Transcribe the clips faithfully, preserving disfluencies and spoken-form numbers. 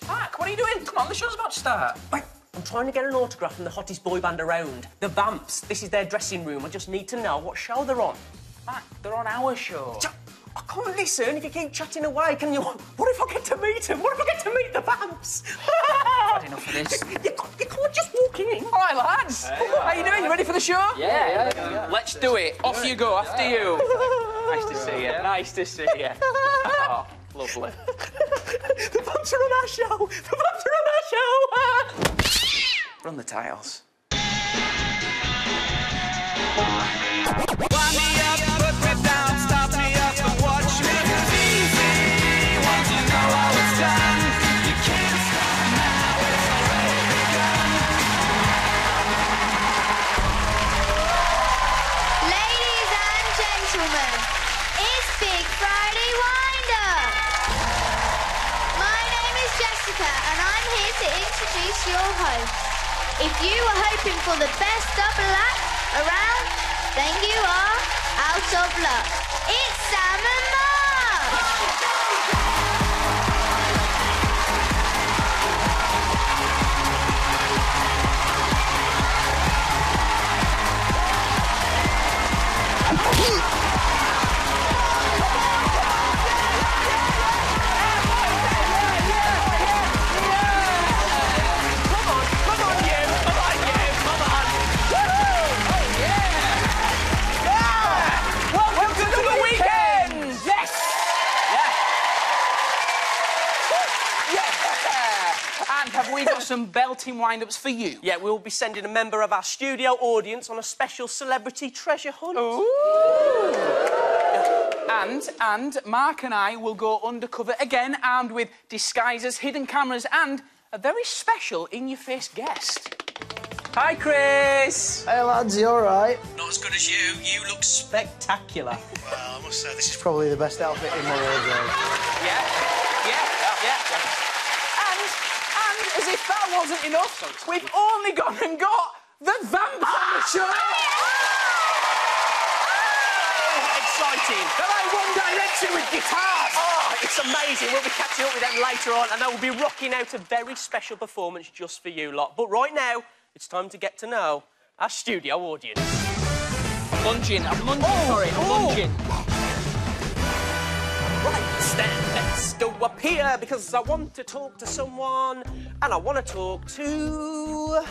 Mark, what are you doing? Come on, the show's about to start. Wait, I'm trying to get an autograph from the hottest boy band around, the Vamps. This is their dressing room. I just need to know what show they're on. Mark, they're on our show. Ch I can't listen if you keep chatting away, can you? What if I get to meet him? What if I get to meet the Vamps? I've had enough of this. You, you, can't, you can't just walk in. All right, lads. Hey, How you doing? You ready for the show? Yeah, yeah, yeah. yeah. Let's do it. Off you go, after you. Nice to see you. Nice to see you. Oh, lovely. The Vamps are on our show. The Vamps are on our show. Run the tiles. Wind me up, put me down, stop me up and watch me. It's easy once you know how it's done. You can't stop now, it's already begun. Ladies and gentlemen, it's Big Friday Wind-Up. My name is Jessica and I'm here to introduce your host. If you were hoping for the best double act around, then you are out of luck. It's Sam and Mark! And have we got some belting wind-ups for you? Yeah, we'll be sending a member of our studio audience on a special celebrity treasure hunt. Ooh. And, and Mark and I will go undercover again, armed with disguises, hidden cameras, and a very special in-your-face guest. Hi, Chris. Hey, lads, you all right? Not as good as you. You look spectacular. Well, I must say, this is probably the best outfit in my wardrobe. Yeah, yeah, yeah. yeah. And, and as if that wasn't enough, we've only gone and got the Vamps on the show. Exciting. They're like One Direction with guitars. Oh, it's amazing. We'll be catching up with them later on, and they will be rocking out a very special performance just for you lot. But right now, it's time to get to know our studio audience. I'm lunging, I'm lunging for it, I'm oh. lunging. Right, stand, let's go up here, because I want to talk to someone, and I want to talk to...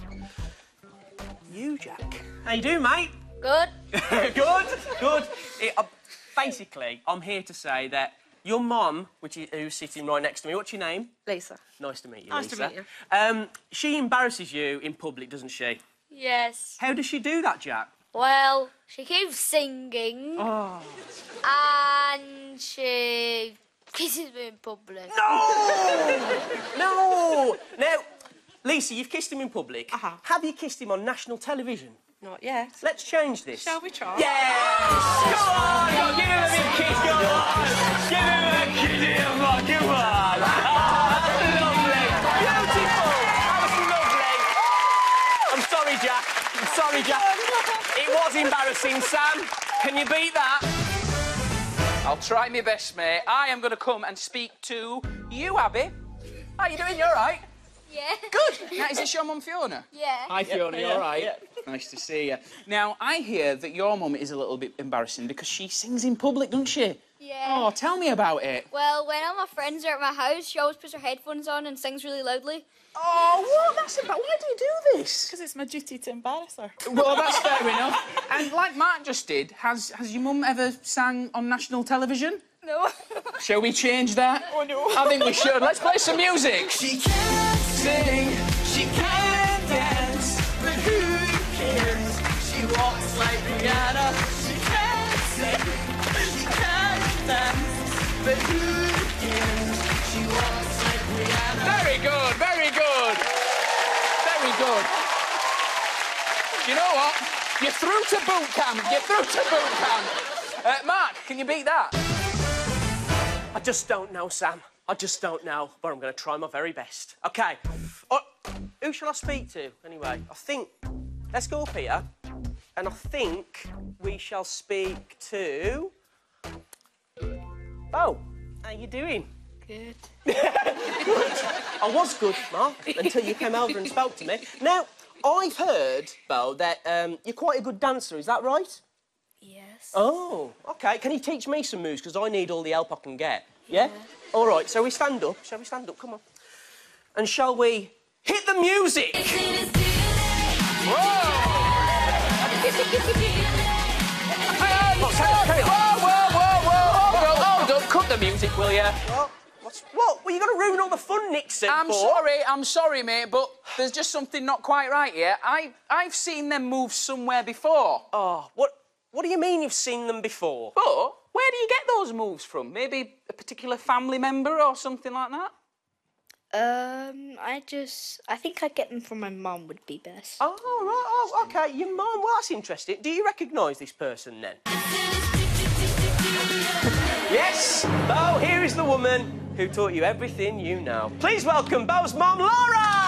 you, Jack. How you doing, mate? Good. Good, good. It, uh, basically, I'm here to say that your mum, which is who's sitting right next to me, what's your name? Lisa. Nice to meet you, Nice Lisa. to meet you. Um, she embarrasses you in public, doesn't she? Yes. How does she do that, Jack? Well, she keeps singing. Oh. And she kisses me in public. No! No! Now, Lisa, you've kissed him in public. Uh-huh. Have you kissed him on national television? Not yet. Let's change this. Shall we try? Yes! Go on! Go, give him a big kiss, go on! Give him a kiss, come on, come on! Ah, lovely! Beautiful! That was lovely! I'm sorry, Jack. I'm sorry, Jack. It was embarrassing, Sam. Can you beat that? I'll try my best, mate. I am going to come and speak to you, Abby. How you doing? You all right? Yeah. Good. Now, is this your mum, Fiona? Yeah. Hi, Fiona. You yeah, all right? yeah. Nice to see you. Now, I hear that your mum is a little bit embarrassing because she sings in public, doesn't she? Yeah. Oh, tell me about it. Well, when all my friends are at my house, she always puts her headphones on and sings really loudly. Oh, what? That's about... Why do you do this? Because it's my duty to embarrass her. Well, that's fair enough. And like Mark just did, has has your mum ever sang on national television? No. Shall we change that? Oh, no. I think we should. Let's play some music. She can't sing, she can't dance, but who cares? She walks like Rihanna. She can't sing, she can't dance, but who cares? She walks like Rihanna. Very good, very good. Very good. You know what? You're through to boot camp. You're through to boot camp. Uh, Mark, can you beat that? I just don't know, Sam. I just don't know, but I'm going to try my very best. OK. Uh, who shall I speak to, anyway? I think... Let's go up here, and I think we shall speak to... Oh, how you doing? Good. Good. I was good, Mark, until you came over and spoke to me. Now, I've heard, Bo, that um, you're quite a good dancer, is that right? Yes. Oh, OK. Can you teach me some moves? Because I need all the help I can get. Yeah? yeah? All right, so we stand up. Shall we stand up? Come on. And shall we hit the music? Whoa! Whoa, whoa, whoa, whoa! Hold on, hold on. Cut the music, will you? What? What's... What? Well, you've got to ruin all the fun, Nixon. I'm for. sorry, I'm sorry, mate, but there's just something not quite right here. I, I've seen them move somewhere before. Oh, what... What do you mean you've seen them before? But where do you get those moves from? Maybe a particular family member or something like that? Um, I just... I think I'd get them from my mum would be best. Oh, right, oh, OK, your mum. Well, that's interesting. Do you recognise this person, then? Yes, Bo, here is the woman who taught you everything you know. Please welcome Bo's mum, Laura!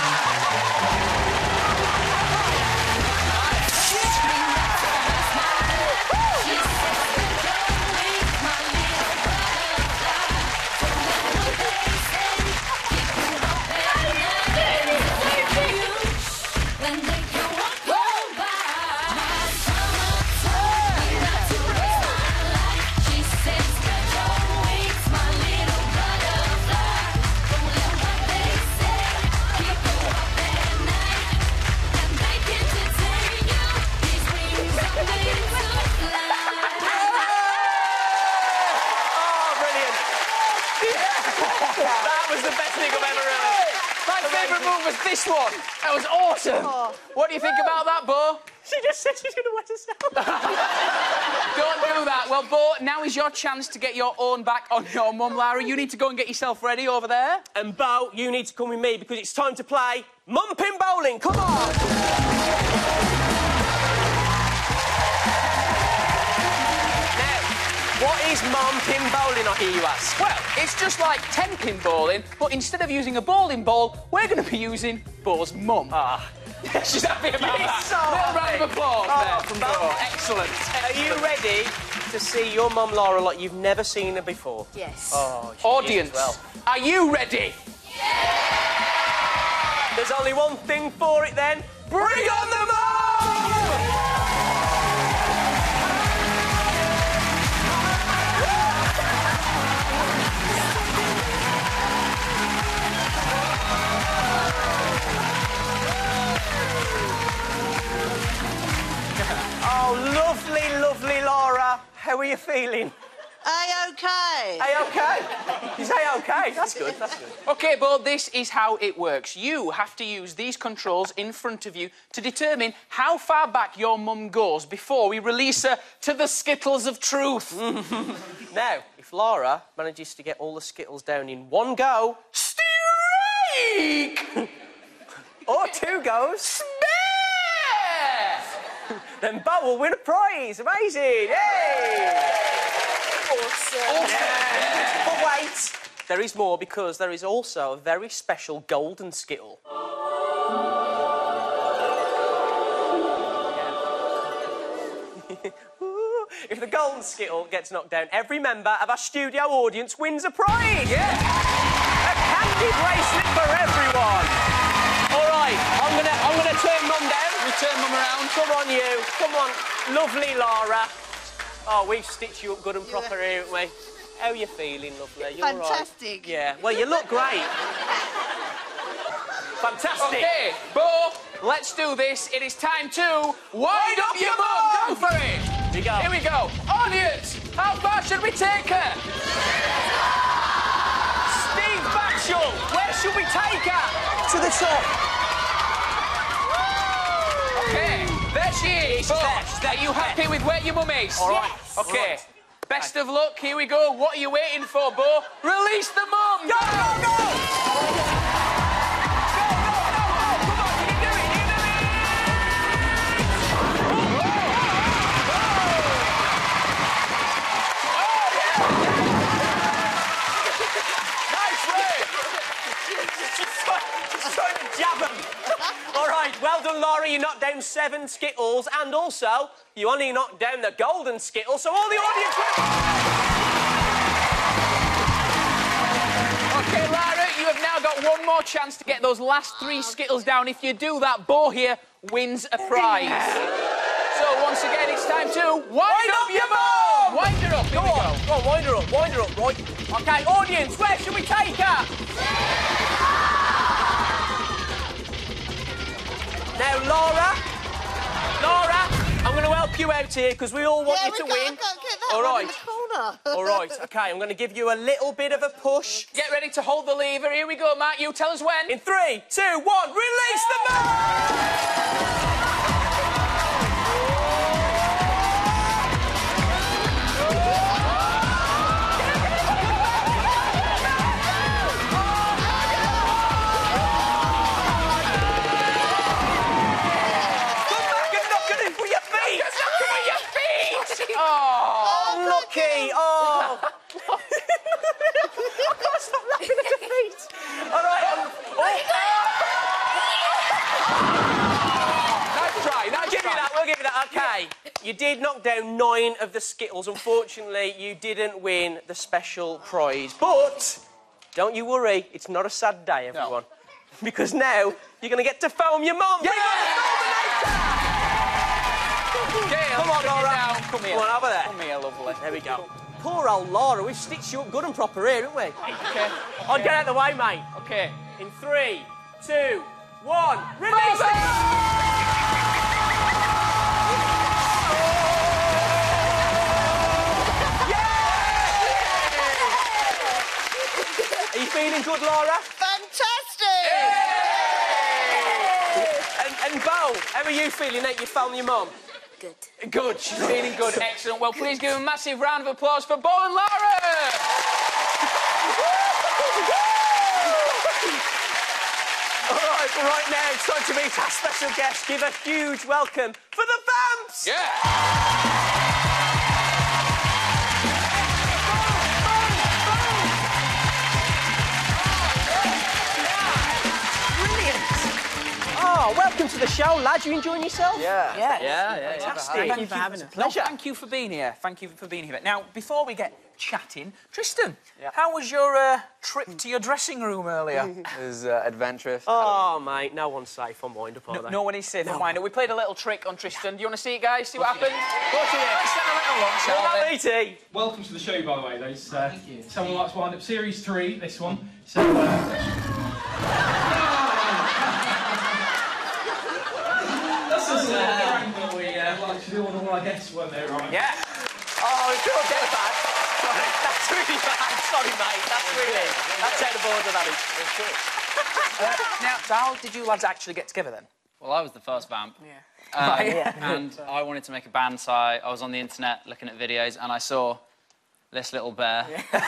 This one. That was awesome. Oh. What do you think about that, Bo? She just said she's going to wet herself. Don't do that. Well, Bo, now is your chance to get your own back on your mum, Lara. You need to go and get yourself ready over there. And, Bo, you need to come with me because it's time to play Mum Pin Bowling. Come on. What is mum pin bowling, I hear you ask? Well, it's just like ten pin bowling, but instead of using a bowling ball, we're going to be using Bo's mum. Ah. She's happy about You're that. So Little round of applause oh, there from Bo. Excellent. Are you ready to see your mum, Laura, like you've never seen her before? Yes. Oh, Audience, well. Are you ready? Yeah! There's only one thing for it, then. Bring on the mum! Oh, lovely, lovely Laura. How are you feeling? A-OK. A-OK? You say OK? That's good, that's good. OK, Bo, this is how it works. You have to use these controls in front of you to determine how far back your mum goes before we release her to the Skittles of truth. Now, if Laura manages to get all the Skittles down in one go... Streak! Or two goes... Spare! Then Bo will win a prize. Amazing! Yay! Awesome. Awesome. Yeah. But wait, there is more because there is also a very special golden Skittle. If the golden Skittle gets knocked down, every member of our studio audience wins a prize. Yeah. A candy bracelet for everyone. All right, I'm gonna, I'm gonna turn Mum down. We turn Mum around. Come on, you. Come on, lovely Laura. Oh, we've stitched you up good and proper yeah. here, haven't we? How are you feeling, lovely? You're Fantastic. Right. Yeah. Well, you look great. Fantastic. OK, Bo, let's do this. It is time to wind up your mum. Go for it. Here we go. Here we go. Audience, how far should we take her? Steve Batchel, where should we take her? To the top. OK, there she is. Bo, are you happy with where your mum is? All right. Yes. OK. All right. Best of luck. Here we go. What are you waiting for, Bo? Release the mum. Go, go, go! Well done, Laura. You knocked down seven Skittles, and also you only knocked down the golden Skittle, so all the audience went... OK, Lara, you have now got got one more chance to get those last three Skittles down. If you do that, Bo here wins a prize. So, once again, it's time to wind, wind up, up your mum! Wind her up, go on. Go. go on, wind her up, wind her up, right. OK, audience, where should we take her? Now, Laura, Laura, I'm going to help you out here because we all want yeah, you to we win. Can't, can't get that all right. in the corner. All right, OK, I'm going to give you a little bit of a push. Get ready to hold the lever. Here we go, Matt. You tell us when. In three, two, one, release the ball! Oh, unlucky! Oh! I can't stop laughing at the feet. All right. Um, oh. Nice try. Nice give try. you that. We'll give you that. OK. You did knock down nine of the Skittles. Unfortunately, you didn't win the special prize. But don't you worry. It's not a sad day, everyone. No. Because now you're going to get to film your mum. Yeah! Come on, Laura. Come here. Come on, over there. Come here, lovely. There we go. Poor old Laura, we've stitched you up good and proper here, haven't we? OK. I'll get out of the way, mate. OK. In three, two, one, release it! Are you feeling good, Laura? Fantastic! And, and Bo, how are you feeling that you found your mum? Good. Good. She's feeling good. Excellent. Well, please give a massive round of applause for Bo and Laura! All right, but right now it's time to meet our special guest. Give a huge welcome for the Vamps! Yeah! Oh, welcome to the show, lad. You enjoying yourself? Yeah. Yeah. Yeah, yeah. Fantastic. Thank, Thank you for having us. Pleasure. No, thank you for being here. Thank you for being here. Now, before we get chatting, Tristan, yeah. how was your uh, trip to your dressing room earlier? It was uh, adventurous. Oh, mate, no one's safe on Wind Up, are no, they? no one is safe on Wind Up. We played a little trick on Tristan. Do you want to see it, guys? See what happens? What's it? Let's have a little look, shall we? Well, welcome to the show, by the way. Those, uh, thank you. Someone Likes Wind Up Series three, this one. So, uh... This is a prank that we uh, like to do on all our guests, weren't they, right? Yeah. Oh, it's all dead bad. Sorry, that's really bad. Sorry, mate. That's really... That's out of order, that is. uh, now, how did you lads actually get together, then? Well, I was the first vamp. Yeah. Um, right. Yeah. And I wanted to make a band, so I, I was on the internet looking at videos, and I saw this little bear.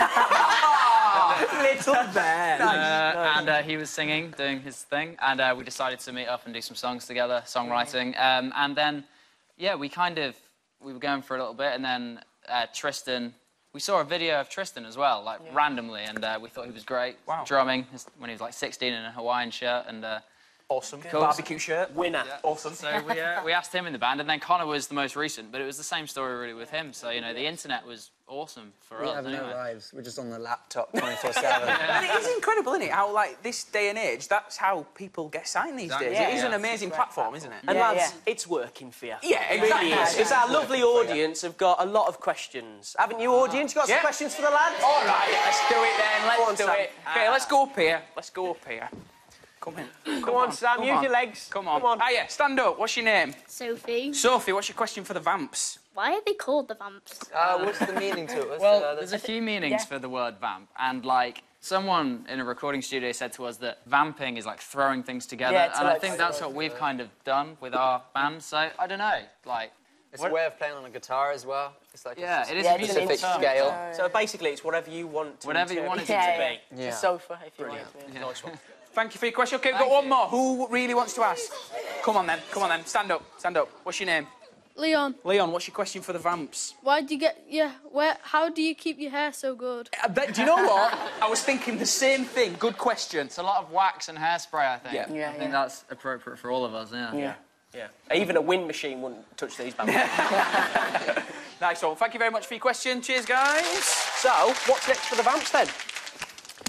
Little bear. Uh, nice. And uh, he was singing, doing his thing, and uh, we decided to meet up and do some songs together, songwriting. Um, and then, yeah, we kind of, we were going for a little bit, and then uh, Tristan, we saw a video of Tristan as well, like, yeah. randomly, and uh, we thought he was great. Wow. Drumming when he was, like, sixteen in a Hawaiian shirt, and... Uh, Awesome. Cool. Barbecue shirt. Winner. Yeah. Awesome. So we, uh, we asked him in the band, and then Connor was the most recent, but it was the same story really with him. So, you know, the internet was awesome for we us. have anyway. no lives. We're just on the laptop twenty-four seven. Yeah. And it is incredible, isn't it? How, like, this day and age, that's how people get signed these exactly. days. Yeah, it is yeah. an amazing platform, isn't it? And yeah, lads, yeah. it's working for you. Yeah, it exactly. really is. Because yeah. our lovely audience have got a lot of questions. Haven't you, audience? You got some yeah. questions for the lads? All right, let's do it then. Let's on, do Sam. it. OK, let's go up here. Let's go up here. Come in. Come, Come on, on, Sam. come Use on. your legs. Come on. Come on. Ah, yeah, stand up. What's your name? Sophie. Sophie, what's your question for the Vamps? Why are they called the Vamps? Uh, what's the meaning to it? What's Well, the, uh, there's a few meanings Yeah. for the word vamp, and like someone in a recording studio said to us that vamping is like throwing things together, Yeah, to and I like think that's what we've kind of done with our band. So I don't know, like It's what- a way of playing on a guitar as well. It's like yeah, a it is Yeah, a it's an musical specific term. scale. So basically, it's whatever you want to Whatever you want it to interpret Yeah, to be. Yeah. The sofa, if you want it to be. Nice one. Thank you for your question. OK, we've got one more. Who really wants to ask? Come on, then. Come on, then. Stand up. Stand up. What's your name? Leon, Leon, what's your question for the Vamps? why do you get yeah? Where? How do you keep your hair so good? I bet, do you know what? I was thinking the same thing. Good question. It's a lot of wax and hairspray, I think. Yeah. Yeah, I think yeah. that's appropriate for all of us. Yeah. Yeah. Yeah. Even a wind machine wouldn't touch these bands. Nice one. Thank you very much for your question. Cheers, guys. So, what's next for the Vamps then?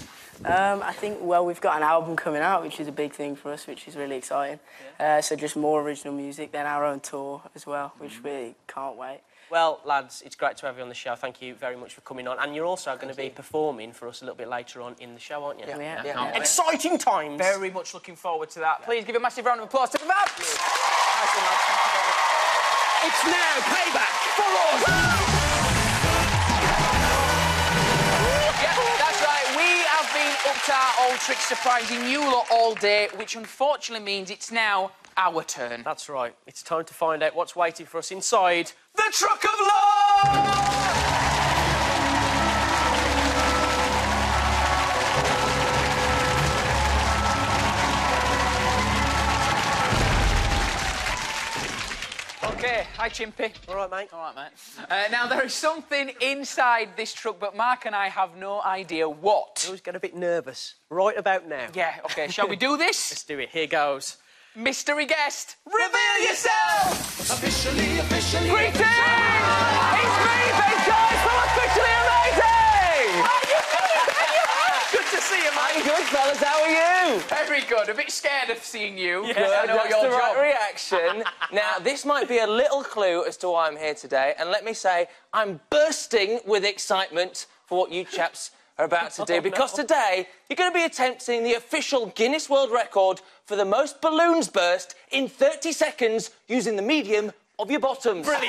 Um, I think, well, we've got an album coming out, which is a big thing for us, which is really exciting. Yeah. Uh, so just more original music, then our own tour as well, which we can't wait. Well, lads, it's great to have you on the show. Thank you very much for coming on. And you're also going to be performing for us a little bit later on in the show, aren't you? Yeah. yeah. yeah. yeah. Exciting times! Very much looking forward to that. Please give a massive round of applause to the Vamps! Nice one, lads. Thank you very much. It's now payback for us! Yeah, that's right. We have been up to our old trick surprising you lot all day, which unfortunately means it's now our turn. That's right. It's time to find out what's waiting for us inside the Truck of Love! OK, hi, Chimpy. All right, mate. All right, mate. Uh, now, there is something inside this truck, but Mark and I have no idea what. I always get a bit nervous right about now. Yeah, OK, shall we do this? Let's do it. Here goes. Mystery guest, reveal yourself! Officially, officially. Greetings! It's me, Big Guys from Officially Amazing! How you doing? Good to see you, mate. I'm good, fellas. How are you? Very good. A bit scared of seeing you. Yeah, Good. I know that's your the job. right reaction. Now, this might be a little clue as to why I'm here today, and let me say, I'm bursting with excitement for what you chaps are about to do, Oh, because no. today you're going to be attempting the official Guinness World Record for the most balloons burst in thirty seconds using the medium of your bottoms. Brilliant.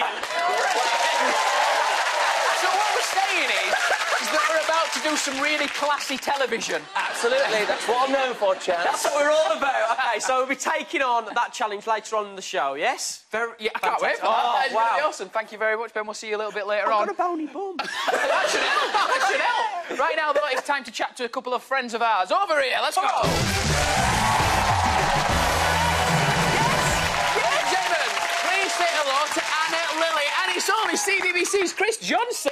So what we're saying is, is that we're about to do some really classy television. Absolutely, that's what I'm known for, Chance. That's what we're all about. OK, so we'll be taking on that challenge later on in the show, yes? Very, yeah, I can't wait for Oh, that. That is wow. really awesome. Thank you very much, Ben. We'll see you a little bit later I've on. got a bony bum. That should help. That should help. Right now, though, it's time to chat to a couple of friends of ours. Over here, let's go. Gentlemen, please say hello to Anna Lily, and it's only C B B C's Chris Johnson.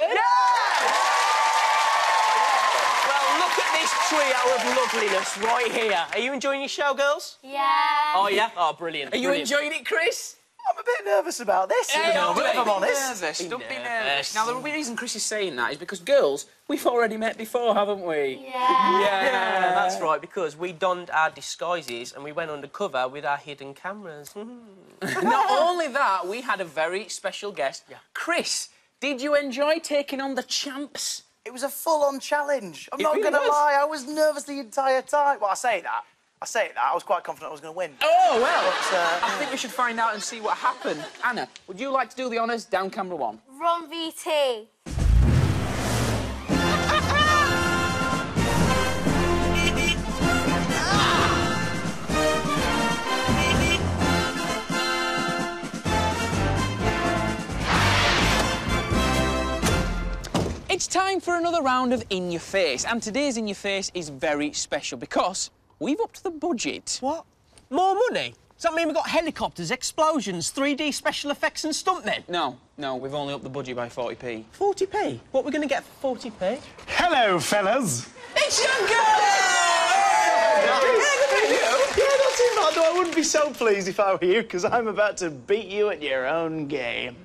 Well, look at this trio of loveliness right here. Are you enjoying your show, girls? Yeah. Oh, yeah? Oh, brilliant. Are you brilliant. enjoying it, Chris? I'm a bit nervous about this, Hey, if I'm don't be honest. nervous. Be Don't be nervous. nervous. Now, the reason Chris is saying that is because girls, we've already met before, haven't we? Yeah. Yeah, that's right, because we donned our disguises and we went undercover with our hidden cameras. Not only that, we had a very special guest. Yeah. Chris, did you enjoy taking on the champs? It was a full-on challenge. I'm It not really going to was. lie, I was nervous the entire time. Well, I say that. I say that. I was quite confident I was going to win. Oh, well, But, uh, I think we should find out and see what happened. Anna, would you like to do the honours? Down camera one. Ron V T. It's time for another round of In Your Face, and today's In Your Face is very special because we've upped the budget. What? More money? Does that mean we've got helicopters, explosions, three D special effects and stuntmen? No, no, we've only upped the budget by forty p. forty p? What are we going to get for forty p? Hello, fellas. It's your girl! yeah, not too bad, though. I wouldn't be so pleased if I were you, because I'm about to beat you at your own game.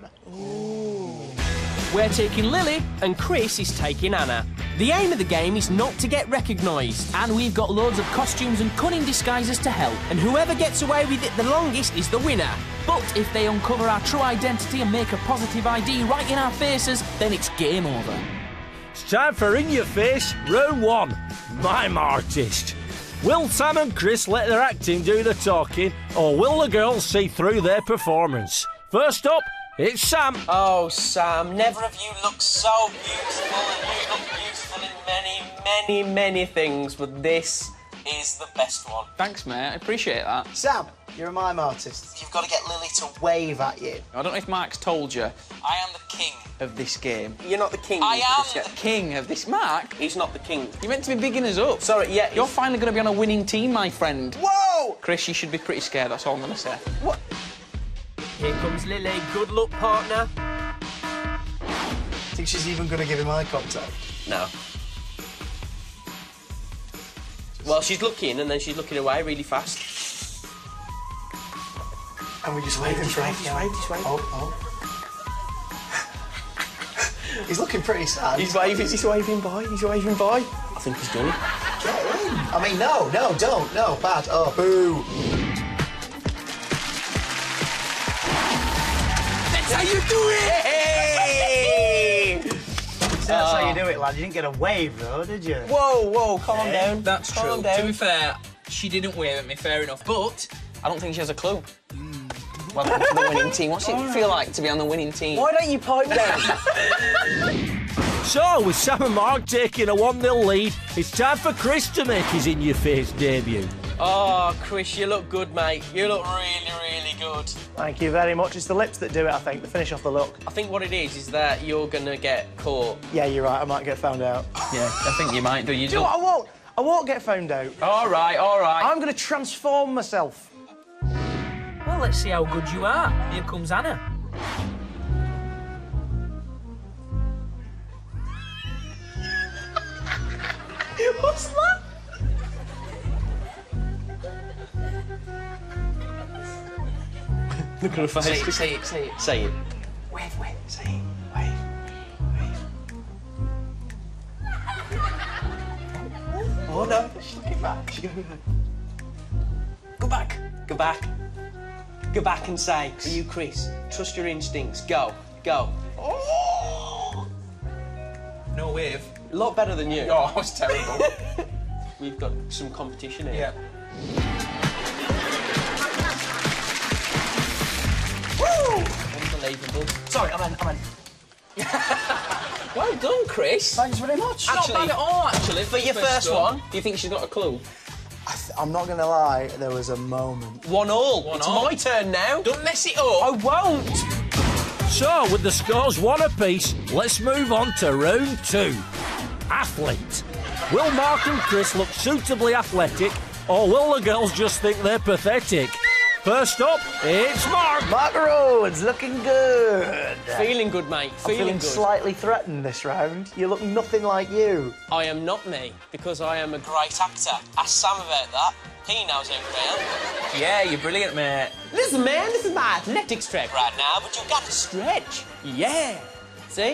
We're taking Lily, and Chris is taking Anna. The aim of the game is not to get recognised. And we've got loads of costumes and cunning disguises to help. And whoever gets away with it the longest is the winner. But if they uncover our true identity and make a positive I D right in our faces, then it's game over. It's time for In Your Face, round one. Mime artist. Will Sam and Chris let their acting do the talking, or will the girls see through their performance? First up, it's Sam. Oh, Sam, never have you looked so beautiful, and you look beautiful in many, many, many things, but this is the best one. Thanks, mate. I appreciate that. Sam, you're a mime artist. You've got to get Lily to wave at you. I don't know if Mark's told you I am the king. of this game. You're not the king. I am Chris, the yeah. King of this. Mark, He's not the king. you're meant to be bigging us up. Sorry, yeah. You're finally going to be on a winning team, my friend. Whoa! Chris, you should be pretty scared, that's all I'm going to say. What? Here comes Lily. Good luck, partner. Think she's even going to give him eye contact? No. Well, she's looking, and then she's looking away really fast. And we just waving for him. Just wave, just wave. Oh, oh. He's looking pretty sad. He's waving, he's waving by, he's waving by. I think he's done it. I mean, no, no, don't, no, bad. Oh, boo. That's how you do it! Hey! So that's how you do it, lad. You didn't get a wave, though, did you? Whoa, whoa, calm Hey. down. That's calm true. Down. To be fair, she didn't wave at me, fair enough. But I don't think she has a clue. Welcome to the winning team. What's it feel like to be on the winning team? Why don't you pipe down? So, with Sam and Mark taking a one nil lead, it's time for Chris to make his in-your-face debut. Oh, Chris, you look good, mate. You look really, really good. Thank you very much. It's the lips that do it, I think, the finish off the look. I think what it is is that you're gonna get caught. Yeah, you're right. I might get found out. Yeah, I think you might do. You Do you know what? I won't. I won't get found out. All right, all right. I'm going to transform myself. Well, let's see how good you are. Here comes Anna. What's that? Look at her face. Say it, say it, say it. Say it. Wave, wave, say it. Wave, wave. Oh, no. She's looking back. She's going back. Go back. Go back. Go back and say, are you Chris? Trust your instincts. Go. Go. Oh! No wave. A lot better than you. Oh, that was terrible. We've got some competition here. Yeah. Woo! Unbelievable. Sorry, I'm in, I'm in. Well done, Chris. Thanks very much. Not bad at all, actually. For your first one, do you think she's got a clue? I th I'm not going to lie, there was a moment. One all. One it's all. my turn now. Don't mess it up. I won't. So, with the scores one apiece, let's move on to round two. Athlete. Will Mark and Chris look suitably athletic, or will the girls just think they're pathetic? First up, it's Mark. Mark Rhodes, looking good. Feeling good, mate. I'm Feeling, feeling good. slightly threatened this round. You look nothing like you. I am not me, because I am a great actor. Ask Sam about that. He knows who I am. Yeah, you're brilliant, mate. Listen, man, this is my athletic strap right now, but you've got to stretch. Yeah. See?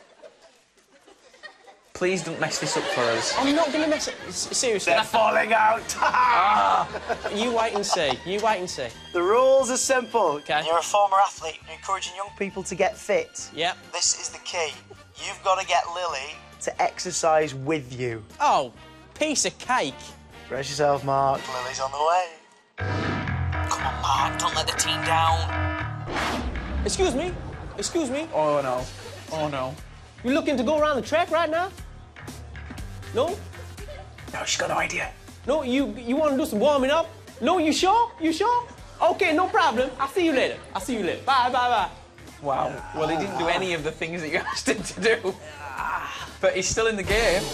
Please don't mess this up for us. I'm not going to mess it. S- Seriously. They're falling out. You wait and see. You wait and see. The rules are simple. Okay. You're a former athlete. You're encouraging young people to get fit. Yep. This is the key. You've got to get Lily to exercise with you. Oh, piece of cake. Brace yourself, Mark. Lily's on the way. Come on, Mark, don't let the team down. Excuse me. Excuse me. Oh, no. Oh, no. You looking to go around the track right now? No? No, she's got no idea. No, you you want to do some warming up? No, you sure? You sure? Okay, no problem. I'll see you later. I'll see you later. Bye, bye, bye. Wow. Well, he didn't do any of the things that you asked him to do. But he's still in the game.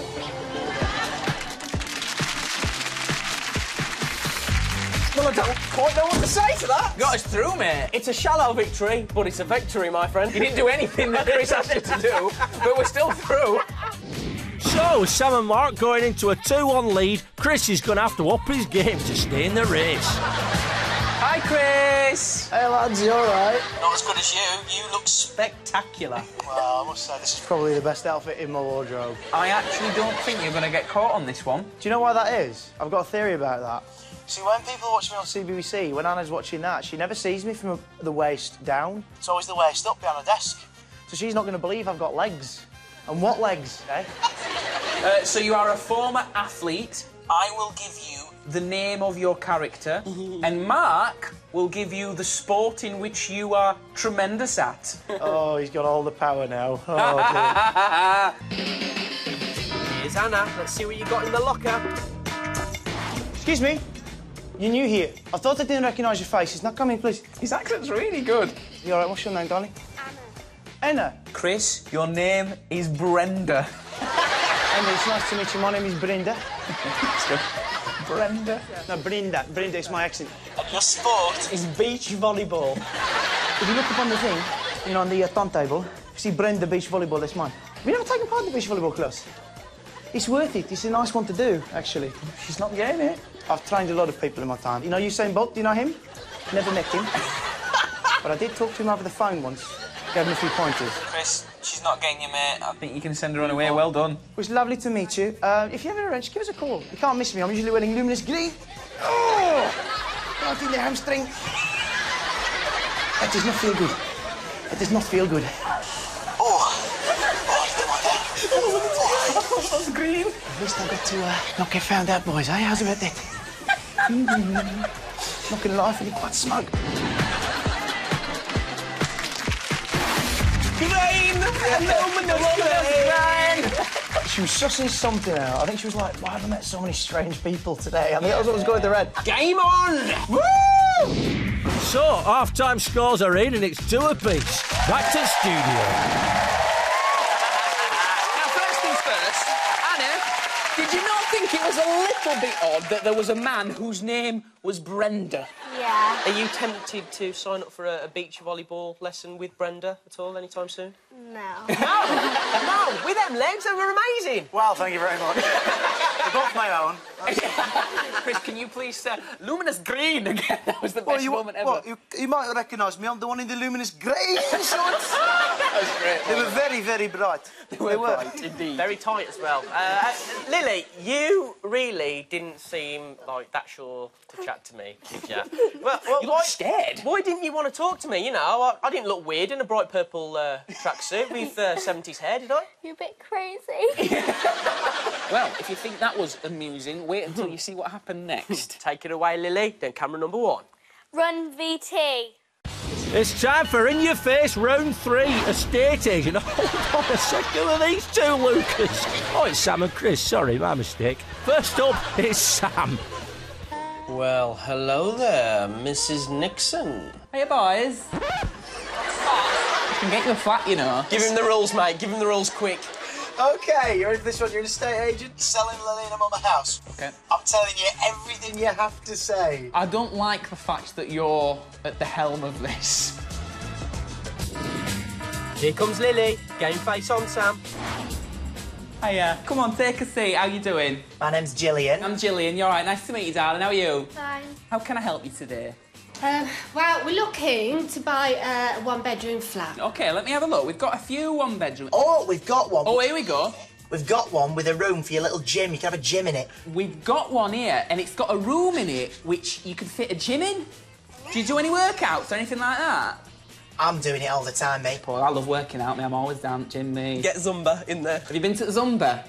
Well, I don't quite know what to say to that. Got us through, mate. It's a shallow victory, but it's a victory, my friend. You didn't do anything that Chris asked you to do, but we're still through. So, with Sam and Mark going into a two one lead, Chris is going to have to up his game to stay in the race. Hi, Chris. Hey, lads, you all right? Not as good as you. You look spectacular. Well, I must say, this is probably the best outfit in my wardrobe. I actually don't think you're going to get caught on this one. Do you know why that is? I've got a theory about that. See, when people watch me on C B C, when Anna's watching that, she never sees me from the waist down. It's always the waist up behind a desk. So she's not going to believe I've got legs. And what legs, eh? Uh, so you are a former athlete. I will give you the name of your character, and Mark will give you the sport in which you are tremendous at. Oh, he's got all the power now. Oh, dear. Here's Anna. Let's see what you got in the locker. Excuse me. You're new here. I thought I didn't recognise your face. It's not coming, please. His accent's really good. You all right? What's your name, darling? Anna. Anna? Chris, your name is Brenda. Anna, it's nice to meet you. My name is Brenda. Brenda? No, Brenda. Brenda, it's my accent. Your sport is beach volleyball. If you look up on the thing, you know, on the uh, turntable, you see Brenda Beach Volleyball, that's mine. Have you never taken part in the beach volleyball class? It's worth it. It's a nice one to do, actually. She's not getting it. I've trained a lot of people in my time. You know Usain Bolt? Do you know him? Never met him. But I did talk to him over the phone once. Gave him a few pointers. Chris, she's not getting you, mate. I think you can send her on her way. Well done. It was lovely to meet you. Uh, if you ever arrange, give us a call. You can't miss me. I'm usually wearing luminous green. Oh! Right in the hamstring. It does not feel good. It does not feel good. Oh! Oh, that's green. At least I got to uh, not get found out, boys, eh? How's about that? Mm-hmm. Not gonna lie, feeling quite smug. Green! Green! She was sussing something out. I think she was like, why have I met so many strange people today? I think that was what was going through her head. Game on! Woo! So, half-time scores are in and it's two apiece. Back to studio. Now, first things first, Anna, did you not think it was a little bit odd that there was a man whose name was Brenda? Yeah. Are you tempted to sign up for a, a beach volleyball lesson with Brenda at all anytime soon? No. No! No! With them legs, they were amazing! Well, thank you very much. I got my own. Chris, can you please say luminous green again? That was the Well, best you, moment ever. well, you, you might recognise me. I'm the one in the luminous grey shorts. That was great. They were very, very bright. They were, they were. bright, indeed. Very tight as well. Uh, uh, Lily, you really didn't seem like that sure to chat to me, did you? Well, well, you why, look scared. Why didn't you want to talk to me? You know, I, I didn't look weird in a bright purple uh, tracksuit with uh, seventies hair, did I? You're a bit crazy. Well, if you think that was amusing, wait until you see what happened next. Take it away, Lily. Then camera number one. Run V T. It's time for In Your Face round three. Estate agent. Hold on a sec. Who are these two, Lucas? Oh, it's Sam and Chris. Sorry, my mistake. First up, it's Sam. Well, hello there, Missus Nixon. Hey, boys. I can get you a flat, you know. Give him the rules, mate. Give him the rules quick. OK, you're ready for this one? You're an estate agent selling Lily and Mum a house. OK. I'm telling you everything you have to say. I don't like the fact that you're at the helm of this. Here comes Lily. Game face on, Sam. Hiya. Come on, take a seat. How you doing? My name's Gillian. I'm Gillian. You're all right. Nice to meet you, darling. How are you? Fine. How can I help you today? Um, well, we're looking to buy a one-bedroom flat. OK, let me have a look. We've got a few one-bedroom... Oh, we've got one. Oh, here we go. We've got one with a room for your little gym. You can have a gym in it. We've got one here, and it's got a room in it which you can fit a gym in. Do you do any workouts or anything like that? I'm doing it all the time, mate. Paul, I love working out, me. I'm always down at gym, me. Get Zumba in there. Have you been to the Zumba?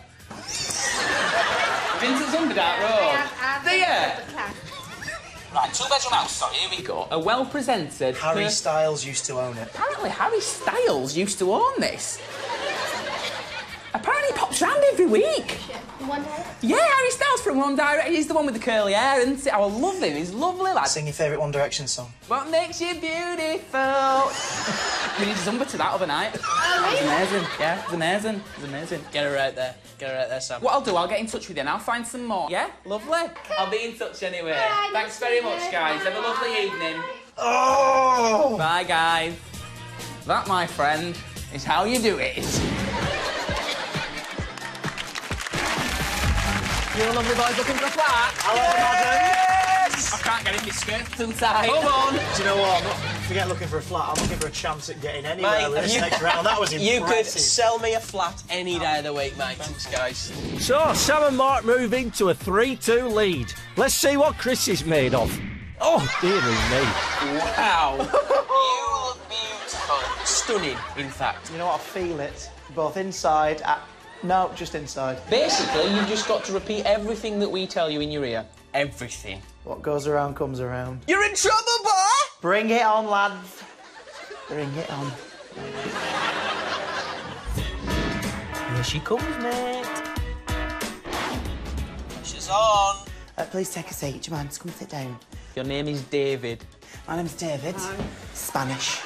Been to the Zumba, Dark Road? I've Do you? class. Right, two-bedroom house, sorry, here we go. A well-presented... Harry per- Styles used to own it. Apparently Harry Styles used to own this. Apparently he pops round every week. One day. Yeah, Harry Styles from One Direction. He's the one with the curly hair, isn't he? I love him. He's lovely, lad. Sing your favourite One Direction song. What makes you beautiful? We did Zumba to that other night. Oh, It was really? amazing. Yeah, it was amazing. It was amazing. Get her right there. Get her right there, Sam. What I'll do, I'll get in touch with you and I'll find some more. Yeah? Lovely. I'll be in touch anyway. Bye, Thanks very much, guys. Have a lovely evening. Oh! Bye, guys. That, my friend, is how you do it. You're lovely boys looking for a flat. Hello, Yes! I can't get in my skirts too tight. Come on. Do you know what? I'm not, forget looking for a flat. I'm looking for a chance at getting anywhere Mate, with this you- next round. That was impressive. You could sell me a flat any day of the week, mate. Thanks, guys. So, Sam and Mark move into a three two lead. Let's see what Chris is made of. Oh, dear me. Wow. You look beautiful. Stunning, in fact. You know what? I feel it. Both inside and... No, just inside. Basically, you've just got to repeat everything that we tell you in your ear. Everything. What goes around comes around. You're in trouble, boy! Bring it on, lads. Bring it on. Here she comes, mate. She's on. Uh, please take a seat. Do you mind? Just come sit down. Your name is David. My name's David. Spanish.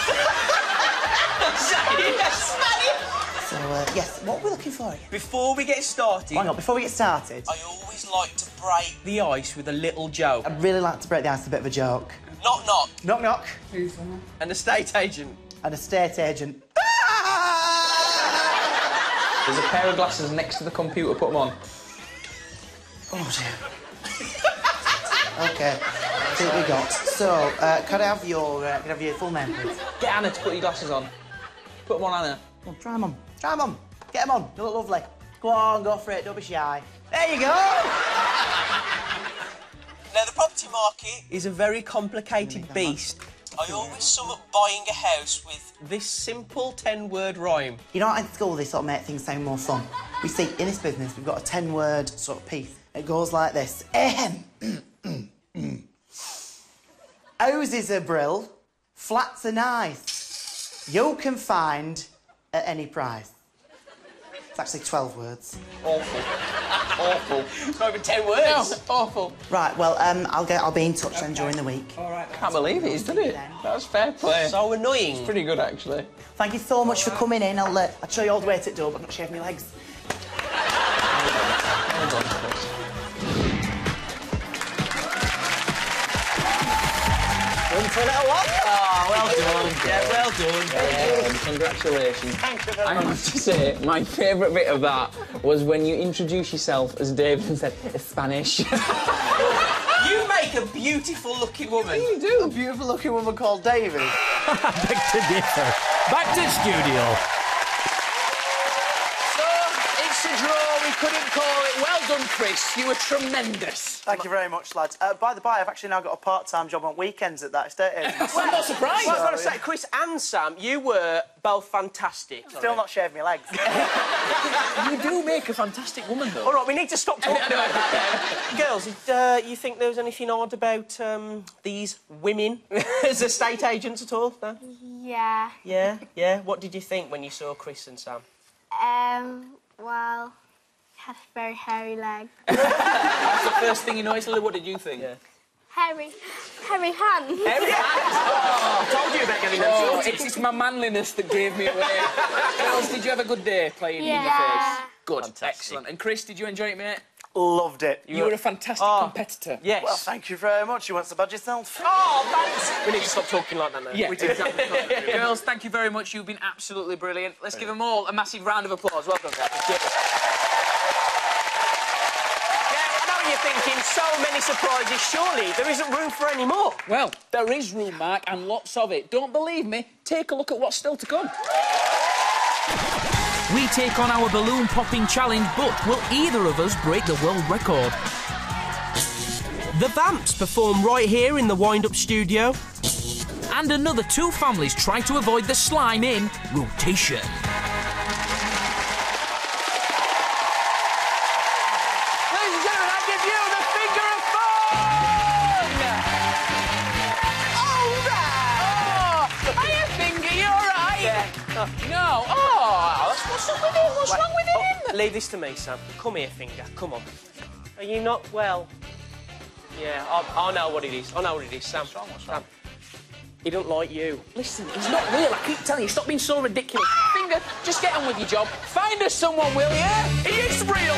So, uh, yes, what are we looking for? Before we get started... Hang on, before we get started, I always like to break the ice with a little joke. I'd really like to break the ice with a bit of a joke. Knock, knock. Knock, knock. Who's that? An estate agent. An estate agent. There's a pair of glasses next to the computer. Put them on. Oh, dear. OK, see what we got. So, uh, could I have your, uh, could I have your full name, please? Get Anna to put your glasses on. Put them on, Anna. Come on, try them on. Try them on. Get them on. They look lovely. Go on, go for it. Don't be shy. There you go. Now, the property market is a very complicated beast. I always sum up buying a house with this simple ten-word rhyme. You know, at school, they sort of make things sound more fun. We see, in this business, we've got a ten-word sort of piece. It goes like this. Ahem. Houses are brill, flats are nice. You can find at any price. It's actually twelve words. Awful. Awful. It's not even ten words. No, awful. Right, well, um, I'll get. I'll be in touch then during the week. All right. Can't believe it, isn't it? That was fair play. So annoying. It's pretty good, actually. Thank you so much for coming in. I'll, uh, I'll show you all the way to the door, but not shave my legs. Well done, Chris. One for a little one. Oh, well done. Yeah, well done. Yeah, um, congratulations. Thank you very I much. have to say, my favourite bit of that was when you introduced yourself as David and said, it's Spanish. You make a beautiful-looking woman. You do. A beautiful-looking woman called David. Back to differ. Back to studio. So, it's a draw. We couldn't call it. Well done, Chris. You were tremendous. Thank you very much, lads. Uh, by the by, I've actually now got a part-time job on weekends at that estate agency. Well, I'm not surprised. Well, I've got to say, Chris and Sam, you were both fantastic. Still not shaved my legs. You do make a fantastic woman, though. All right, we need to stop talking about that then. Girls, did uh, you think there was anything odd about um, these women as estate agents at all? No? Yeah. Yeah, yeah. What did you think when you saw Chris and Sam? Um, well, had a very hairy leg. That's the first thing you noticed, Lily. What did you think? Yeah. Hairy, hairy hand. Hairy hands? Oh, I told you about getting them Oh, sorted. it's, it's my manliness that gave me away. Girls, did you have a good day playing in your Yeah. face? Good, Fantastic. excellent. And Chris, did you enjoy it, mate? Loved it. You were a fantastic Oh. competitor. Yes. Well, thank you very much. You weren't so bad yourself. Oh, thanks. We need to stop talking like that now. Yeah, We do. exactly. Girls, thank you very much. You've been absolutely brilliant. Let's give them all a massive round of applause. Well done, guys. You're thinking, so many surprises, surely there isn't room for any more. Well, there is room, Mark, and lots of it. Don't believe me? Take a look at what's still to come. We take on our balloon popping challenge, but will either of us break the world record? The Vamps perform right here in the wind-up studio. And another two families try to avoid the slime in rotation. Ladies and gentlemen, I give you the finger of fun! All right! Oh, hiya, Finger, you all right? Yeah. No. Oh, what's up with him? What's Wait, wrong with him? oh, leave this to me, Sam. Come here, Finger. Come on. Are you not well? Yeah, I, I know what it is. I know what it is, Sam. What's wrong? What's wrong? Sam. He don't like you. Listen, he's not real. I keep telling you, stop being so ridiculous. Finger, just get on with your job. Find us someone, will you? He is real.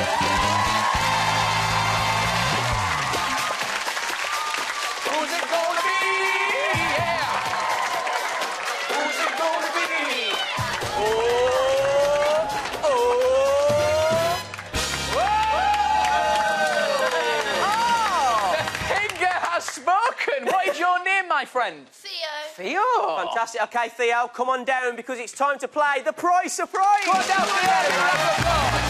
Who's it gonna be? Yeah. Who's it gonna be? Oh, oh, oh. The Finger has spoken. What is your name, my friend? Theo. Theo. Fantastic. OK, Theo, come on down because it's time to play The Price of Prize. Come on down, Theo.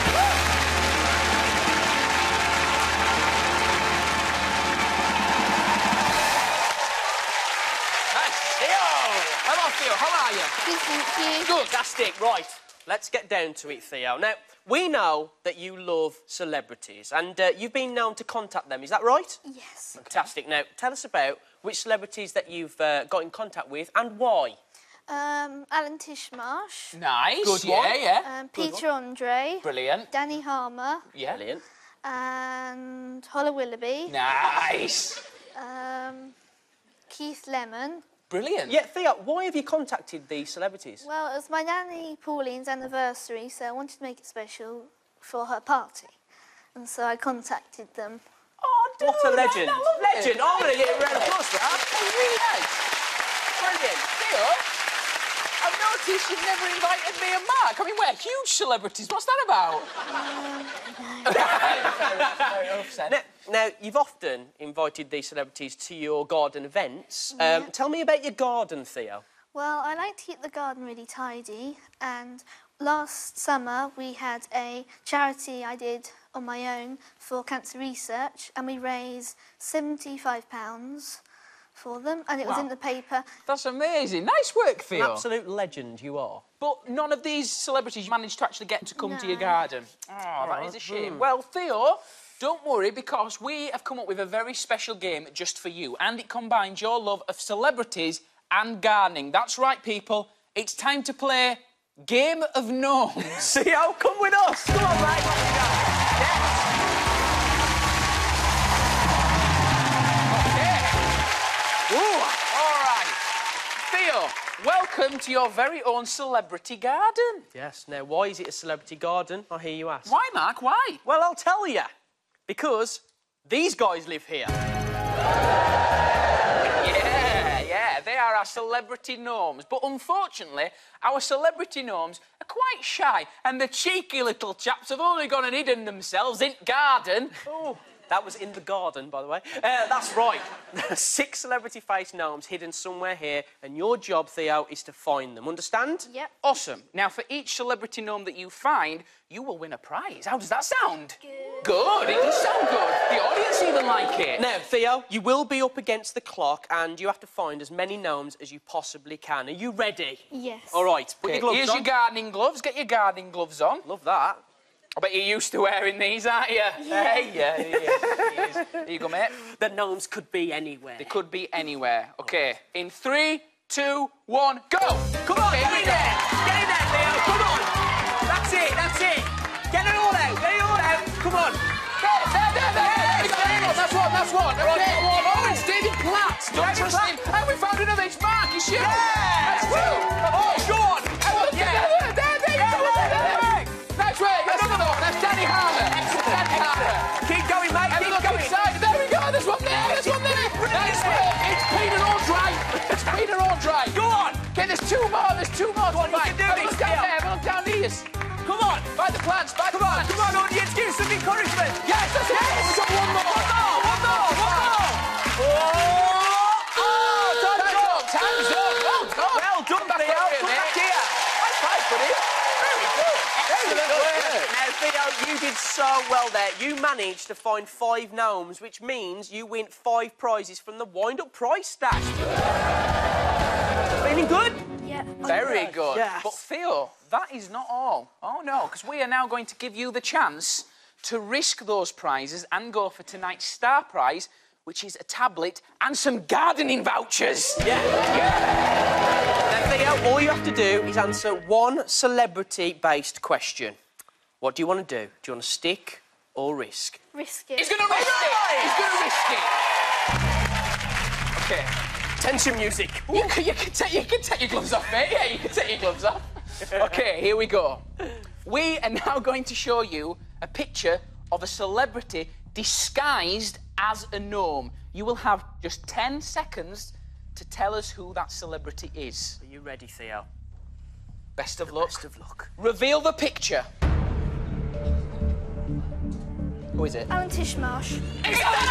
Hello, Theo. How are you? Good, thank you. Good. Fantastic. Right. Let's get down to it, Theo. Now, we know that you love celebrities and uh, you've been known to contact them. Is that right? Yes. Fantastic. Now, tell us about which celebrities that you've uh, got in contact with and why. Um, Alan Tishmarsh. Nice. Good yeah, one. yeah. Um, Peter Andre. Brilliant. Danny Harmer. Yeah. Brilliant. And Holla Willoughby. Nice. Um, Keith Lemon. Brilliant. Yeah, Theo, why have you contacted these celebrities? Well, it was my nanny Pauline's anniversary, so I wanted to make it special for her party. And so I contacted them. Oh, dude, What a legend. Legend. Legend. I'm going to get a round of applause for that. That's really nice. Brilliant. Theo, I've noticed you've never invited me and Mark. I mean, we're huge celebrities. What's that about? Now, now, you've often invited these celebrities to your garden events. Um, tell me about your garden, Theo. Well, I like to keep the garden really tidy, and last summer we had a charity I did on my own for cancer research, and we raised seventy-five pounds for them, and it was Wow. in the paper. That's amazing. Nice work, Theo. An absolute legend you are. But none of these celebrities managed to actually get to come to your No. garden. Oh, that is a shame. Hmm. Well, Theo, don't worry, because we have come up with a very special game just for you, and it combines your love of celebrities and gardening. That's right, people. It's time to play Game of Gnomes. Theo, come with us. Come on, mate. Let's go. Ooh, all right. Theo, welcome to your very own celebrity garden. Yes, now, why is it a celebrity garden, I hear you ask? Why, Mark, why? Well, I'll tell you. Because these guys live here. Yeah, yeah, they are our celebrity gnomes. But unfortunately, our celebrity gnomes are quite shy, and the cheeky little chaps have only gone and hidden themselves in garden. Oh, that was in the garden, by the way. Uh, that's right. Six celebrity-faced gnomes hidden somewhere here, and your job, Theo, is to find them. Understand? Yep. Awesome. Now, for each celebrity gnome that you find, you will win a prize. How does that sound? Good. Good. It does sound good. The audience even like it. Now, Theo, you will be up against the clock, and you have to find as many gnomes as you possibly can. Are you ready? Yes. All right. Put Okay, your gloves here's on. your gardening gloves. Get your gardening gloves on. Love that. I bet you're used to wearing these, aren't you? Yeah. Hey, yeah, he is. He is. Here you go, mate. The gnomes could be anywhere. They could be anywhere. OK, in three, two, one, go! Come on, Okay, get in there! Get in there, Theo! Come on! That's it, that's it! Get it all out! Get it all out! Come on! There, there, there, there! There, there, there. That's one, that's one. Right, okay. one. Oh, it's David Platt. Don't David trust Platt. him. And we found another. It's Mark. It's you. Yeah! That's two. Oh, go on! Oh, yeah. There, there, there, there, there, there, there. Nice work. That's another one. That's Danny Harmer. Danny Harmer. Keep going, mate, And keep look going! inside. There we go. There's one there. There's one there. Nice work. It's Peter Ordry. It's Peter Ordry. Go on! Okay, there's two more. There's two more. Go on, you Right, can do have a this, look down Theo. there. Have a look down these. Come on! By the plants. By the Come on, plants. come on, audience, give us some encouragement! Yes, that's it. We've got one more. One more, one more, one more! Oh! Oh, time's Time's up! up, time's up. Well done. Well done, Back Theo. up here, Come mate. back here. High five, buddy. Very good. Excellent work. Now, Theo, you did so well there. You managed to find five gnomes, which means you win five prizes from the wind-up prize stash. Feeling good? Yeah. Very good. Yes. But Theo, that is not all. Oh no, because we are now going to give you the chance to risk those prizes and go for tonight's star prize, which is a tablet and some gardening vouchers. Yeah. yeah. Now, Theo, all you have to do is answer one celebrity-based question. What do you want to do? Do you want to stick or risk? Risk it. He's going to risk it. He's going to risk it. OK. Tension music. You can, you, can take, you can take your gloves off, mate. Yeah, you can take your gloves off. OK, here we go. We are now going to show you a picture of a celebrity disguised as a gnome. You will have just ten seconds to tell us who that celebrity is. Are you ready, Theo? Best of luck. Best of luck. Reveal the picture. Who is it? Alan Tishmarsh. It's Alan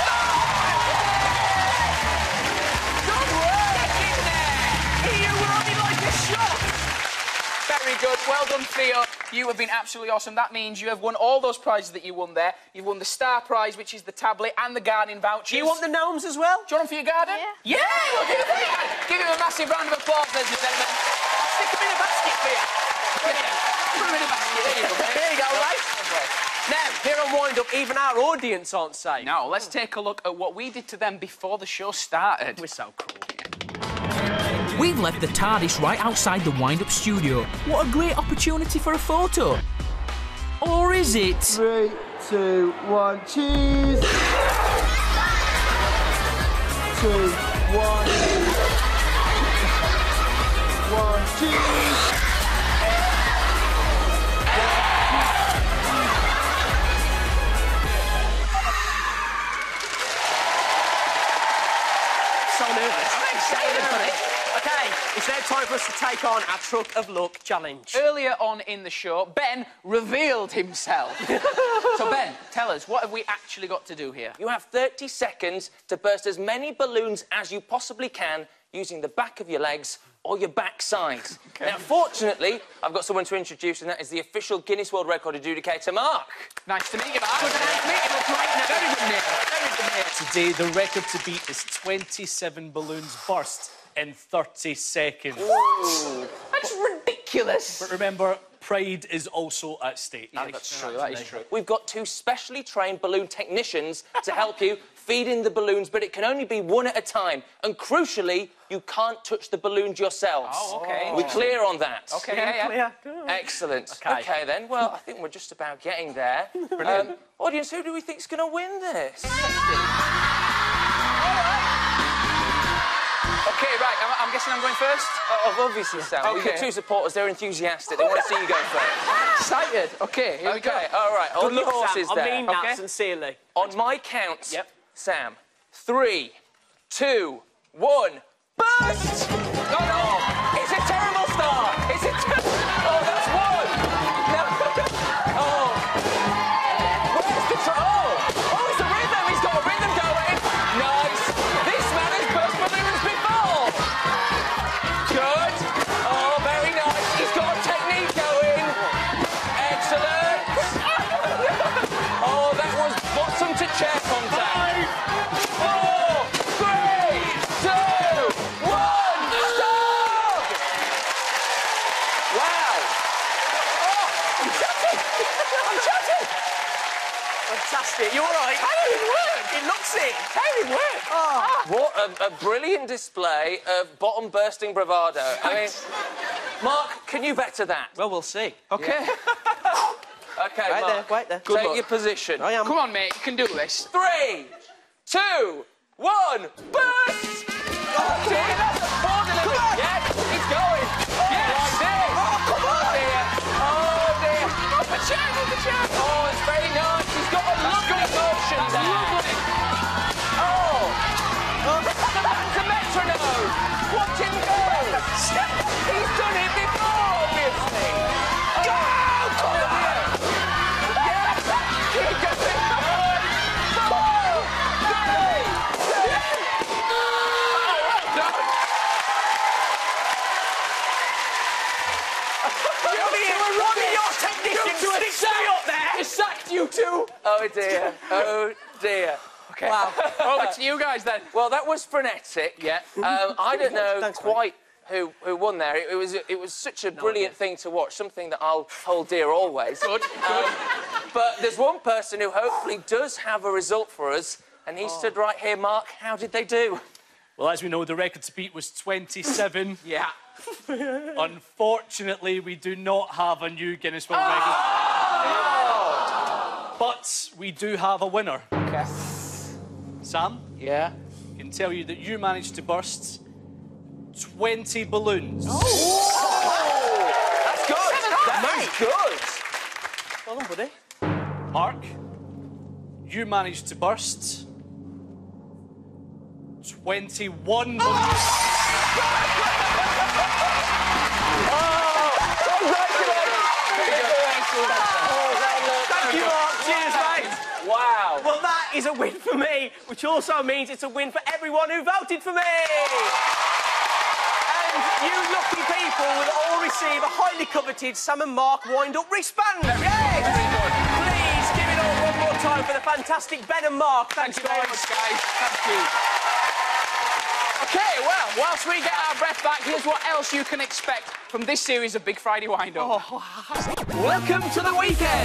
Good work! Get in there! You were only like a shot! Very good. Well done, Theo. You have been absolutely awesome. That means you have won all those prizes that you won there. You've won the star prize, which is the tablet, and the gardening vouchers. Do you want the gnomes as well? Do you want them for your garden? Yeah. Yeah! Well, give, him a, give him a massive round of applause, ladies and gentlemen. I'll stick them in a basket for you. Brilliant. Put them in a basket. There you go, mate. There you go, right? Now, here on Wind Up, even our audience aren't safe. Now, let's take a look at what we did to them before the show started. We're so cool. We've left the TARDIS right outside the wind-up studio. What a great opportunity for a photo. Or is it? Three, two, one, cheese! Two, one, one, cheese! So nervous. I'm excited for it. OK, it's now time for us to take on our Truck of Luck challenge. Earlier on in the show, Ben revealed himself. So, Ben, tell us, what have we actually got to do here? You have thirty seconds to burst as many balloons as you possibly can using the back of your legs or your backside. Okay. Now, fortunately, I've got someone to introduce, and that is the official Guinness World Record adjudicator, Mark. Nice to meet you, Mark. Good to meet you. Looks right in a very good name. Very good name. Today, the record to beat is twenty-seven balloons burst in thirty seconds. Ooh. That's ridiculous. But remember, pride is also at stake. Yeah, that's true, that is true. We've got two specially trained balloon technicians to help you feed in the balloons, but it can only be one at a time. And crucially, you can't touch the balloons yourselves. Oh, OK. We're clear on that? OK, yeah, yeah. Excellent. OK, OK, then. Well, I think we're just about getting there. Brilliant. Um, audience, who do we think's going to win this? OK, right, I'm, I'm guessing I'm going first? Oh, obviously, Sam. Okay. We've got two supporters, they're enthusiastic. They want to see you go first. Excited. OK, here okay, we go. all right, hold Good your luck, horses Sam. there. I mean that okay? sincerely. On my count, yep. Sam, three, two, one, burst! Oh, no! It's a terrible start! It's a ter Oh, that's one! No. Oh! Where's the tr Oh! Oh, it's a rhythm! He's got a rhythm going! Nice! This man has burst balloons before! Good! Oh, very nice! He's got a technique going! Excellent! Oh, that was bottom to chair contact! Four, three, two, one, stop! Wow! Oh, I'm chatting! I'm chatting! Fantastic. You all right? How did it work? It looks it. How did it work? Oh. What a, a brilliant display of bottom-bursting bravado. I mean, Mark, can you better that? Well, we'll see. OK. Yeah. OK, Right Mark. there, right there. Good Take luck. your position. I am. Come on, mate, you can do this. Three, two, one, burst! Oh, dear, that's a four delivery. Yes, it's going. Yes. Like this. Oh, come on. Oh, dear. Oh, dear. Off the chair, off the chair. Oh, it's very nice. He's got a lovely motion That's there. lovely. Oh. Oh, that's a metronome. Watch him go. He's done it before, obviously. Go! Come on. Yes. Keep going. One, four, three, two. Oh, well done. What are your technicians You two are stay up there? You sacked, you two. Oh, dear. Oh, dear. OK. Wow. Over to you guys, then. Well, that was frenetic. Yeah. Um, I don't know Thanks, quite who, who won there. It, it was it was such a brilliant thing to watch, something that I'll hold dear always. Good, Um, but there's one person who hopefully does have a result for us, and he stood right here. Mark, how did they do? Well, as we know, the record to beat was twenty-seven. Yeah. Unfortunately, we do not have a new Guinness World Record. But we do have a winner. OK. Sam, Yeah. I can tell you that you managed to burst twenty balloons. Oh, that's good. That is good. Well done, buddy. Mark, you managed to burst twenty-one balloons. Thank you, Mark. Cheers, mate. Wow. Well, that is a win for me, which also means it's a win for everyone who voted for me. And you lucky people will all receive a highly coveted Sam and Mark wind-up wristband. Yes. Please give it all one more time for the fantastic Ben and Mark. Thanks, Thank you very much, guys. Thank you. OK, well, whilst we get our breath back, here's what else you can expect from this series of Big Friday Wind-Up. Oh. Welcome to the weekend.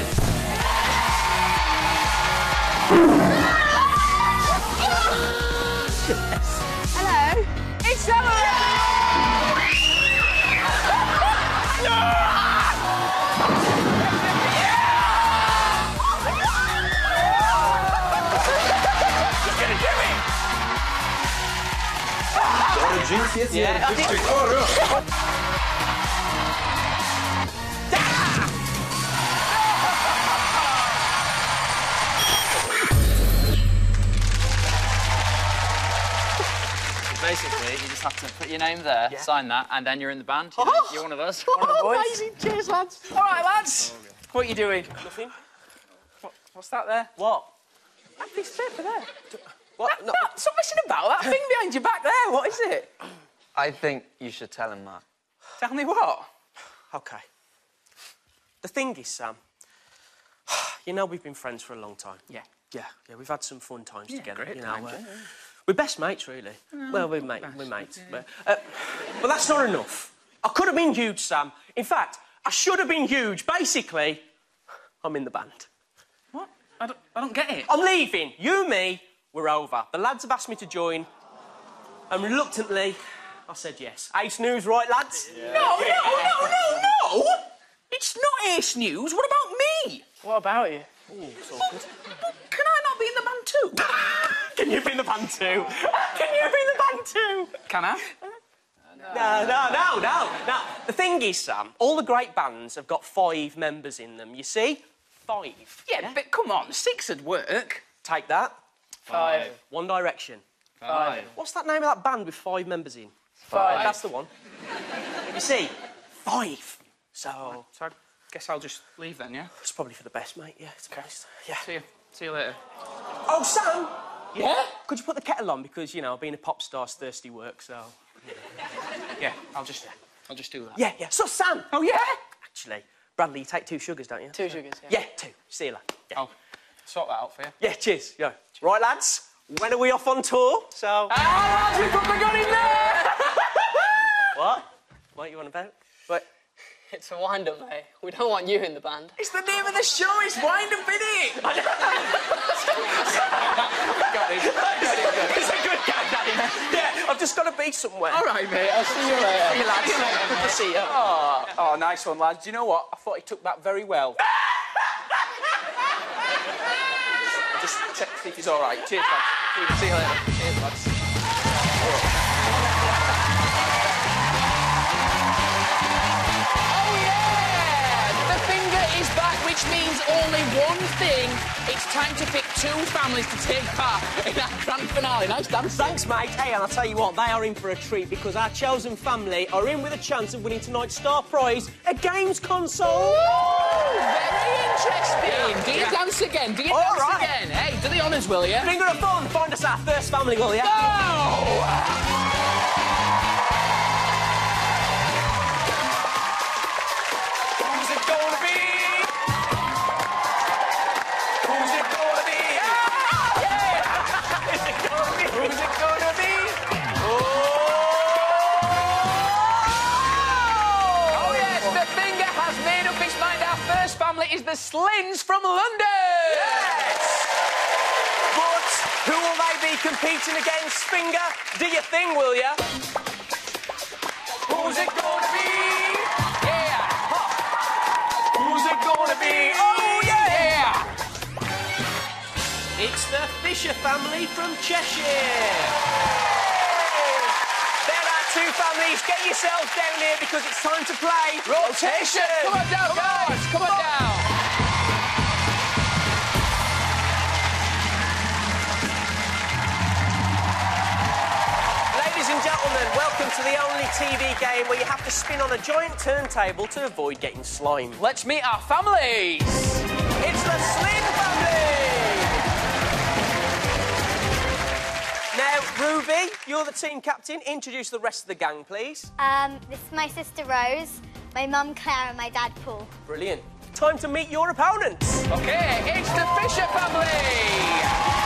Hello. It's Summer. Yeah. Basically, you just have to put your name there, Yeah. sign that, and then you're in the band. You know, Oh. you're one of us. Oh, One of the boys. amazing. Cheers, lads. All right, lads. What are you doing? Nothing. What, what's that there? What? That piece of paper there. What? That, No. that, stop messing about. That thing behind your back there, what is it? I think you should tell him that. Tell me what? OK. The thing is, Sam, you know we've been friends for a long time. Yeah. Yeah, yeah, we've had some fun times Yeah, together. great you know, times, uh, yeah. We're best mates, really. Mm, well, we're, mate, best, we're mates. yeah. But, uh, but that's not enough. I could have been huge, Sam. In fact, I should have been huge. Basically, I'm in the band. What? I don't, I don't get it. I'm leaving. You, me, we're over. The lads have asked me to join, and reluctantly, I said yes. Ace News, right, lads? No, no, no, no, no! It's not Ace News. What about me? What about you? Ooh, sorted. Can I not be in the band too? Can you be in the band too? Can you be in the band too? Can I? No, no, no, no, no. The thing is, Sam, all the great bands have got five members in them, you see? Five. Yeah, yeah? but come on, six would work. Take that. Five. One Direction. Five. What's that name of that band with five members in? Five. That's the one. You see, five. So... So I guess I'll just leave then, yeah? It's probably for the best, mate, yeah, it's best. Yeah. See you. See you later. Oh, Sam! Yeah? Could you put the kettle on? Because, you know, being a pop star's thirsty work, so... Yeah, I'll just... I'll just do that. Yeah, yeah. So, Sam! Oh, yeah? Actually, Bradley, you take two sugars, don't you? Two sugars, yeah. Yeah, two. See you later. Yeah. I'll sort that out for you. Yeah, cheers. Yeah. Right, lads, when are we off on tour? So... Ah, lads, we put the gun in there! What? What are you on about? What? It's a wind-up, mate. We don't want you in the band. It's the name of the show. It's Wind Up, innit? Got it. It's a good gag, that is. Yeah, I've just got to be somewhere. All right, mate. I'll see you later. See you, lads. See you later. Good to see you. Oh, oh, nice one, lads. Do you know what? I thought he took that very well. Just check see if he's all right. Cheers, lads. See you later. Cheers, lads. Is back, which means only one thing. It's time to pick two families to take part in our grand finale. Nice dance. Thanks, mate. Hey, and I'll tell you what, they are in for a treat because our chosen family are in with a chance of winning tonight's star prize, a games console. Ooh, very interesting. Yeah. Do you Yeah. dance again? Do you All dance right. again? Hey, do the honours, will you? Finger of fun. Find us our first family, will you? Go! Who's it gonna be? Who's it gonna be? Ah, yeah! Is it gonna be? Who's it gonna be? Oh! Oh yes, the finger has made up its mind. Our first family is the Slins from London. Yes! But who will they be competing against? Finger, do your thing, will ya? Who's it gonna be? Yeah! Ha. Who's it gonna be? Oh yeah! Yeah! It's the Fisher family from Cheshire. There are two families. Get yourselves down here because it's time to play Rotation! Come on down, guys! Come on down! Ladies and gentlemen, welcome to the only T V game where you have to spin on a giant turntable to avoid getting slime. Let's meet our families! It's the Slin family! Now, Ruby, you're the team captain. Introduce the rest of the gang, please. Um, this is my sister Rose, my mum Claire and my dad Paul. Brilliant. Time to meet your opponents. Okay, it's the Fisher family!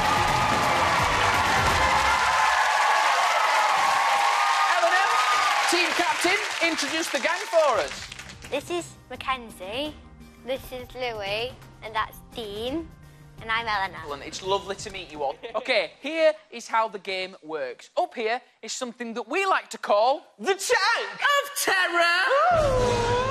Team captain, introduce the gang for us. This is Mackenzie, this is Louis, and that's Dean, and I'm Eleanor. Excellent, it's lovely to meet you all. OK, here is how the game works. Up here is something that we like to call... The Tank of Terror!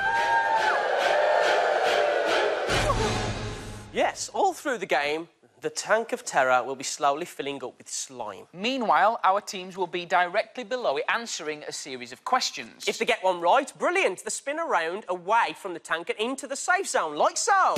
Yes, all through the game, the Tank of Terror will be slowly filling up with slime. Meanwhile, our teams will be directly below it, answering a series of questions. If they get one right, brilliant. They spin around away from the tank and into the safe zone, like so.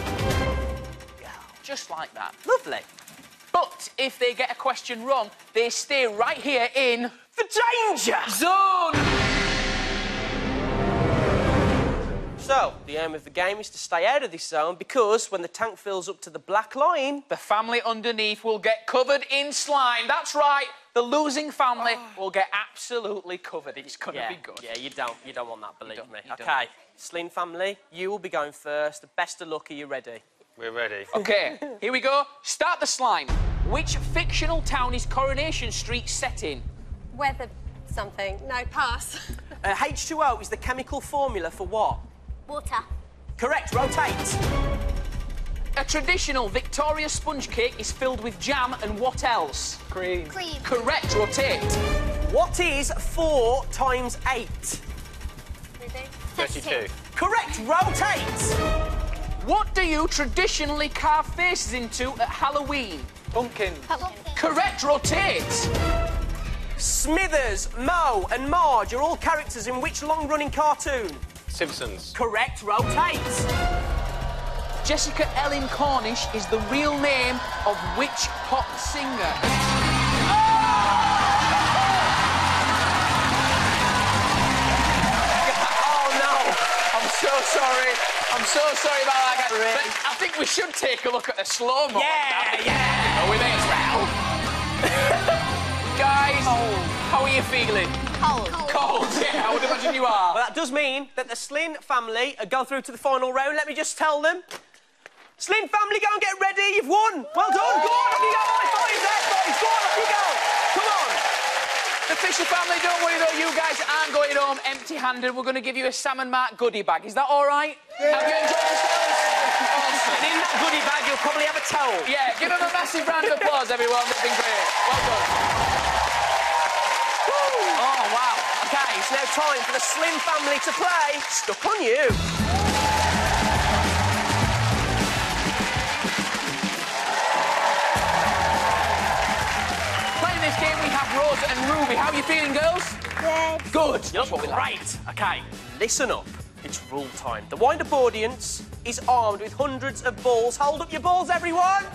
Just like that. Lovely. But if they get a question wrong, they stay right here in... the danger zone! So, the aim of the game is to stay out of this zone because when the tank fills up to the black line... The family underneath will get covered in slime. That's right. The losing family will get absolutely covered. It's going to yeah, be good. Yeah, you don't, you don't want that, believe me. you OK, don't. Slyn family, you will be going first. The best of luck, are you ready? We're ready. OK, here we go. Start the slime. Which fictional town is Coronation Street set in? Weather something. No, pass. Uh, H two O is the chemical formula for what? Water. Correct, rotate. A traditional Victoria sponge cake is filled with jam and what else? Cream. Cream. Correct, rotate. What is four times eight? thirty-two. Correct, rotate. What do you traditionally carve faces into at Halloween? Pumpkin. Correct, rotate. Smithers, Mo and Marge are all characters in which long-running cartoon? Simpsons. Correct, rotate. Jessica Ellen Cornish is the real name of which pop singer? Oh, no. I'm so sorry. I'm so sorry about that, guys. But I think we should take a look at the slow-mo. Yeah, yeah. Oh, we may as well. Guys, how are you feeling? Cold. Cold, yeah, I would imagine you are. Well, that does mean that the Slyn family go through to the final round. Let me just tell them. Slyn family, go and get ready. You've won. Well done. Go on, off you go. High five there, boys. Go on, off you go. Come on. The Fisher family, don't worry, though. You guys aren't going home empty-handed. We're going to give you a Sam and Mark goodie bag. Is that all right? Yeah. Have you enjoyed yourselves? Awesome. And in that goodie bag, you'll probably have a towel. Yeah, give them a massive round of applause, everyone. It's been great. Well done. Oh, wow. OK, it's now time for the Slyn family to play Stuck on You. Playing this game, we have Rosa and Ruby. How are you feeling, girls? Good. Good. That's what we like. Right. OK, listen up. It's rule time. The wind-up audience is armed with hundreds of balls. Hold up your balls, everyone.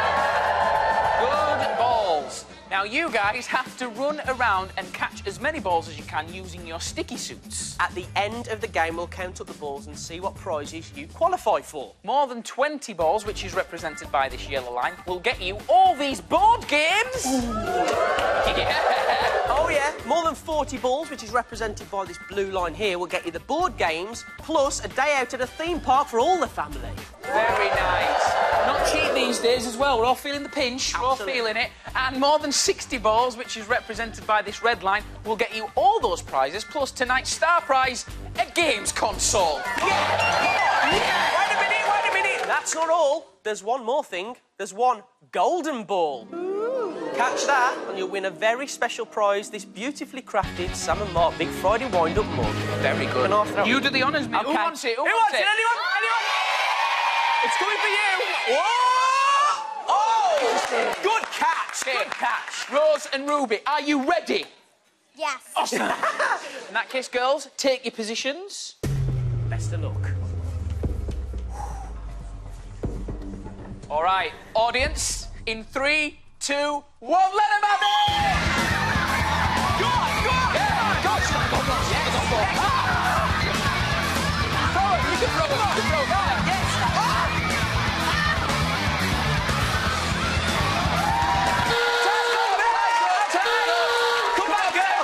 Good balls. Now, you guys have to run around and catch as many balls as you can using your sticky suits. At the end of the game, we'll count up the balls and see what prizes you qualify for. More than twenty balls, which is represented by this yellow line, will get you all these board games. Yeah. Oh, yeah. More than forty balls, which is represented by this blue line here, will get you the board games, plus a day out at a theme park for all the family. Very nice. Not cheap these days as well. We're all feeling the pinch. We're all feeling it. And more than sixty balls, which is represented by this red line, will get you all those prizes, plus tonight's star prize, a games console. Yeah! Yeah! Yeah! Wait a minute, wait a minute. That's not all. There's one more thing. There's one golden ball. Ooh. Catch that, and you'll win a very special prize, this beautifully crafted Sam and Mark Big Friday wind-up mug. Very good. You do the honours, mate. Okay. Who wants it? Who, Who wants wants it? it? Anyone? Anyone? It's coming for you. Whoa! Oh! Good catch. Good catch. Rose and Ruby, are you ready? Yes. Awesome. In that case, girls, take your positions. Best of luck. All right, audience, in three, two, one, let them have it! Go on, go on! Yeah, go on, go on, go on, go on, yes, go on, go on. Ah! Forward, you can throw it, you can throw it, yeah. Yes. Ah! Come on, girls!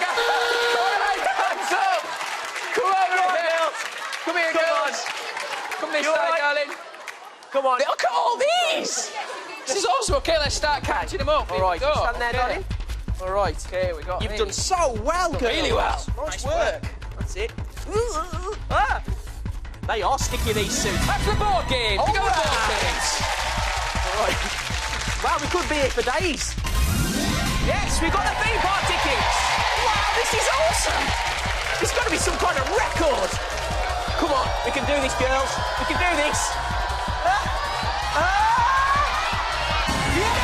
Come on, girls! Come here, girls! Come this side, right? darling. Come on. Look at all these! This is awesome. OK, let's start catching them up. All right, go. stand there, Okay. darling. All right. OK, we got You've these. done so well, Done girls. really well. Nice, Nice work. That's it. Ah. They are sticky, these suits. Back to the board game. All We got the board right. games. All right. Wow, we could be here for days. Yes, we've got the theme park tickets. Wow, this is awesome. There's got to be some kind of record. Come on, we can do this, girls. We can do this. Ah. Ah. Yeah!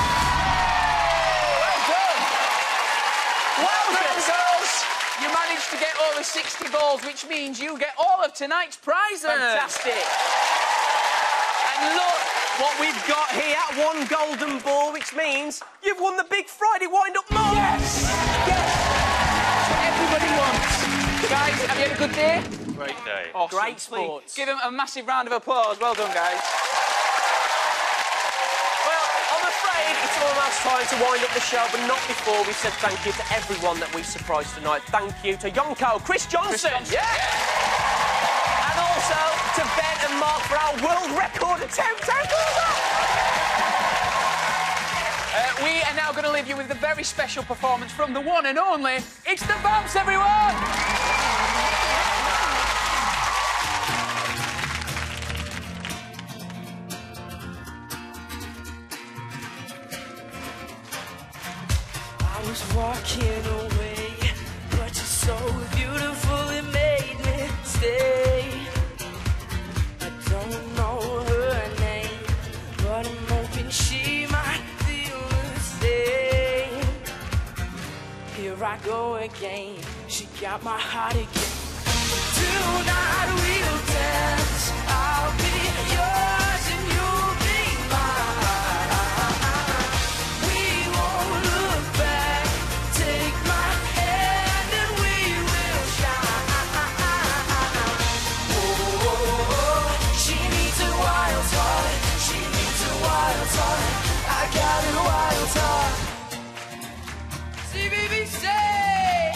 Well done. Well done, girls. You managed to get over sixty balls, which means you get all of tonight's prizes. Fantastic. And look what we've got here. One golden ball, which means you've won the Big Friday wind-up mug. Yes! Yes! That's what everybody wants. Guys, have you had a good day? Great day. Awesome. Great Please sports. give them a massive round of applause. Well done, guys. Well, I'm afraid it's almost time to wind up the show, but not before we said thank you to everyone that we surprised tonight. Thank you to Yonko, Chris Johnson. Chris Johnson. Yeah. yeah. And also to Ben and Mark for our world record attempt. Uh, we are now going to leave you with a very special performance from the one and only. It's the Vamps, everyone! I was walking away, but you're so beautiful, it made me stay. I don't know her name, but I'm hoping she might feel the same. Here I go again, she got my heart again. Tonight we'll dance, I'll be yours and you'll be mine. We won't look back, take my hand and we will shine. Oh, oh, oh, she needs a wild heart, she needs a wild heart, I got a wild heart. C B B say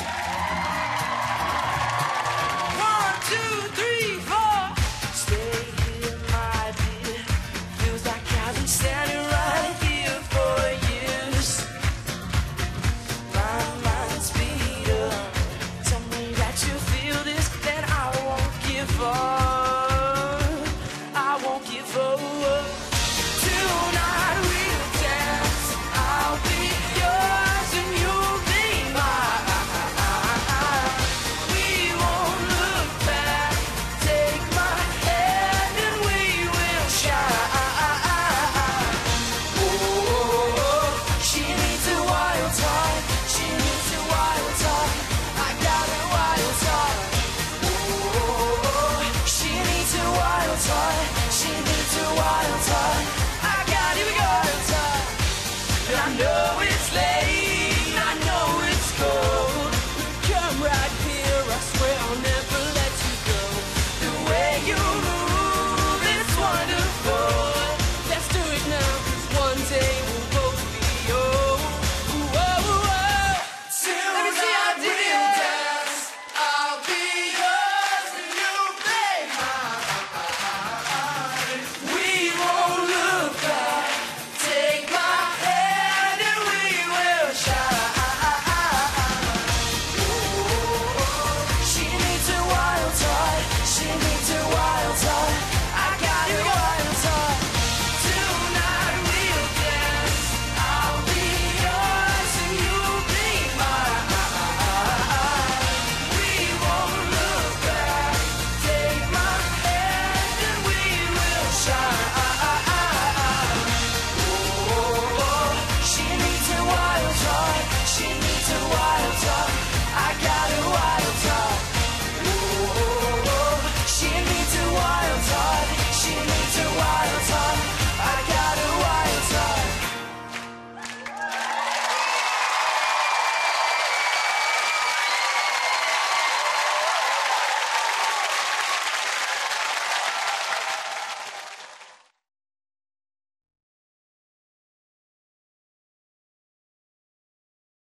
one, two, three, four. Stay here, my dear. Feels like I've been standing right here for years. My mind's beat up. Tell me that you feel this, then I won't give up. I won't give up. Tonight we'll dance. I'll be yours and you'll be mine. We won't look back. Take my hand and we will shine. Oh, oh, oh, she needs a wild heart. She needs a wild heart. I got a wild heart. Oh, oh, oh, she needs a wild heart. She needs a wild heart. I got a wild heart. And I know it's late.